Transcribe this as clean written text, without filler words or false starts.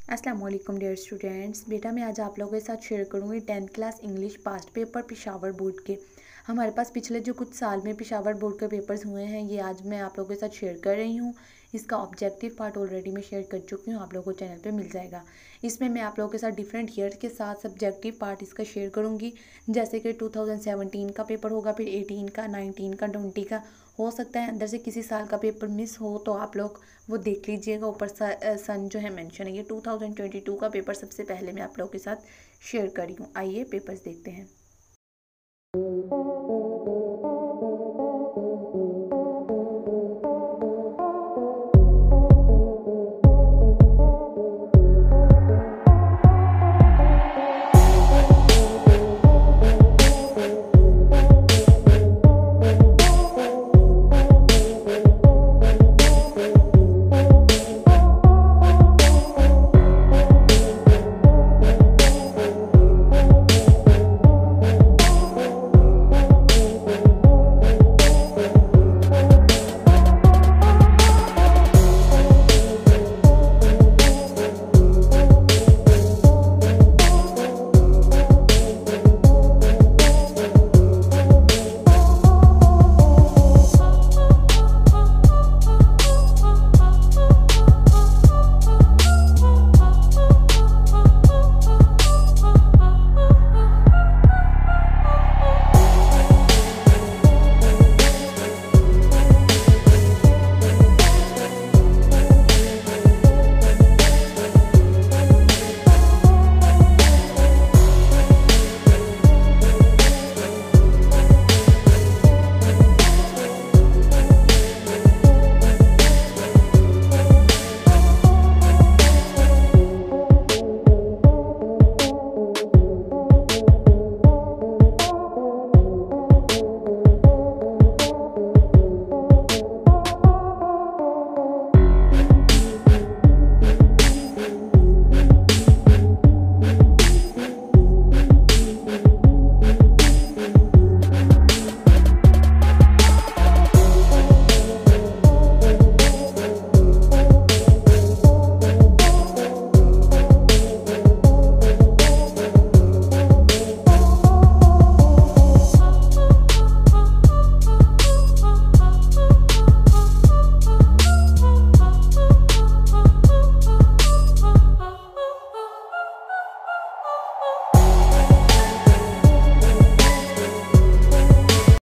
अस्सलाम वालेकुम dear students. बेटा मैं आज आप लोगों के साथ शेयर करूँगी 10th class English past paper Peshawar board के। हमारे पास पिछले जो कुछ साल में पेशावर बोर्ड के पेपर्स हुए हैं ये आज मैं आप लोगों के साथ शेयर कर रही हूँ। इसका ऑब्जेक्टिव पार्ट ऑलरेडी मैं शेयर कर चुकी हूँ, आप लोगों को चैनल पे मिल जाएगा। इसमें मैं आप लोगों के साथ डिफरेंट ईयर्स के साथ सब्जेक्टिव पार्ट इसका शेयर करूँगी, जैसे कि 2017 का पेपर होगा, फिर 18 का, 19 का, 20 का। हो सकता है अंदर से किसी साल का पेपर मिस हो तो आप लोग वो देख लीजिएगा। ऊपर सन जो है मेंशन है, ये 2022 का पेपर सबसे पहले मैं आप लोगों के साथ शेयर करी हूँ। आइए पेपर्स देखते हैं।